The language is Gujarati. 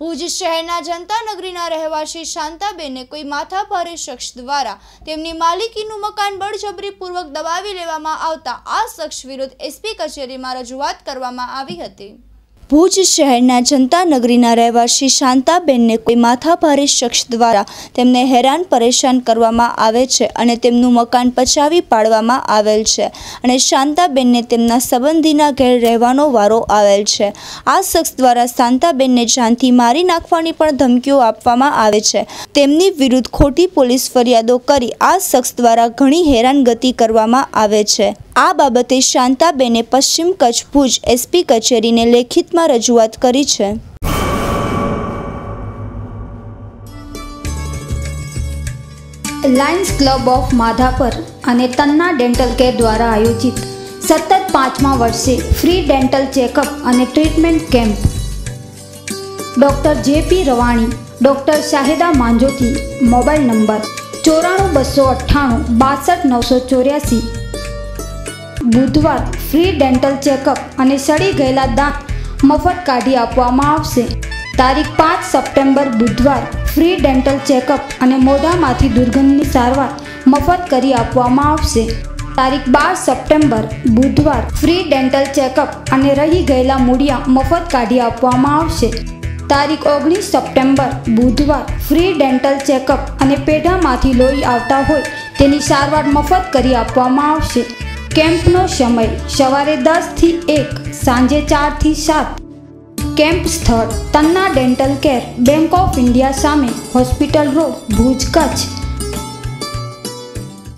ભુજ શહેરના જનતાનગરીના રહેવાસી શાંતાબેનને કોઈ માથાભારે શખ્સ દ્વારા તેમની માલિકીનું મકાન બળજબરીપૂર્વક દબાવી લેવામાં આવતા આ શખ્સ વિરુદ્ધ એસપી કચેરીમાં રજૂઆત કરવામાં આવી હતી। ભુજ શહેરના જનતાનગરીના રહેવાસી શાંતાબેનને કોઈ માથાભારે શખ્સ દ્વારા તેમને હેરાન પરેશાન કરવામાં આવે છે અને તેમનું મકાન પચાવી પાડવામાં આવેલ છે અને શાંતાબેનને તેમના સંબંધીના ઘેર રહેવાનો વારો આવેલ છે। આ શખ્સ દ્વારા શાંતાબેનને જાનથી મારી નાખવાની પણ ધમકીઓ આપવામાં આવે છે। તેમની વિરુદ્ધ ખોટી પોલીસ ફરિયાદો કરી આ શખ્સ દ્વારા ઘણી હેરાનગતિ કરવામાં આવે છે। આ બાબતે શાંતાબેને પશ્ચિમ કચ્છ ભુજ એસપી કચેરીને લેખિતમાં રજૂઆત કરી છે। લાયન્સ ક્લબ ઓફ માધાપર અને તન્ના ડેન્ટલ કેર દ્વારા આયોજિત સતત 5મા વર્ષે ફ્રી ડેન્ટલ ચેકઅપ અને treatment camp doctor J P. Ravani, doctor Shahida Manjothi, mobile number 94 298 62984। બુધવાર ફ્રી ડેન્ટલ ચેકઅપ અને સડી ગયેલા દાંત મફત કાઢી આપવામાં આવશે। તારીખ 5 સપ્ટેમ્બર બુધવાર ફ્રી ડેન્ટલ ચેકઅપ અને મોઢામાંથી દુર્ગંધની સારવાર મફત કરી આપવામાં આવશે। તારીખ 12 સપ્ટેમ્બર બુધવાર ફ્રી ડેન્ટલ ચેકઅપ અને રહી ગયેલા મૂળિયા મફત કાઢી આપવામાં આવશે। તારીખ 19 સપ્ટેમ્બર બુધવાર ફ્રી ડેન્ટલ ચેકઅપ અને પેઢામાંથી લોહી આવતા હોય તેની સારવાર મફત કરી આપવામાં આવશે। કેમ્પનો સમય સવારે 10 થી 1, સાંજે 4 થી 7। કેમ્પ સ્થળ Tanna dental care, Bank of India સામે, હોસ્પિટલ રોડ, ભુજ, કચ્છ।